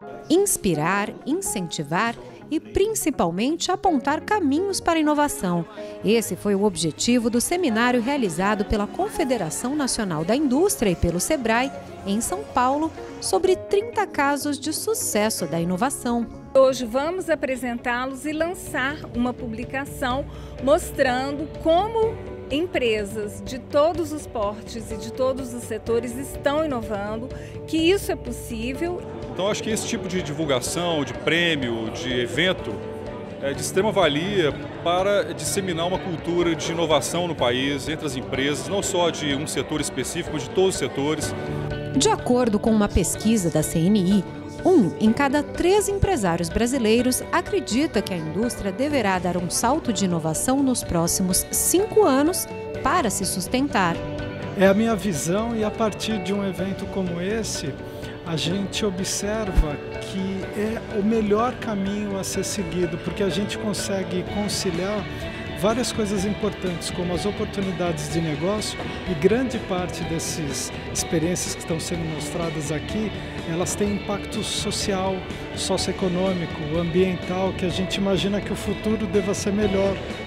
Inspirar, incentivar e, principalmente, apontar caminhos para a inovação. Esse foi o objetivo do seminário realizado pela Confederação Nacional da Indústria e pelo SEBRAE, em São Paulo, sobre 30 casos de sucesso da inovação. Hoje vamos apresentá-los e lançar uma publicação mostrando como empresas de todos os portes e de todos os setores estão inovando, que isso é possível. Então acho que esse tipo de divulgação, de prêmio, de evento é de extrema valia para disseminar uma cultura de inovação no país, entre as empresas, não só de um setor específico, mas de todos os setores. De acordo com uma pesquisa da CNI, 1 em cada 3 empresários brasileiros acredita que a indústria deverá dar um salto de inovação nos próximos 5 anos para se sustentar. É a minha visão, e a partir de um evento como esse, a gente observa que é o melhor caminho a ser seguido, porque a gente consegue conciliar várias coisas importantes, como as oportunidades de negócio, e grande parte dessas experiências que estão sendo mostradas aqui, elas têm impacto social, socioeconômico, ambiental, que a gente imagina que o futuro deva ser melhor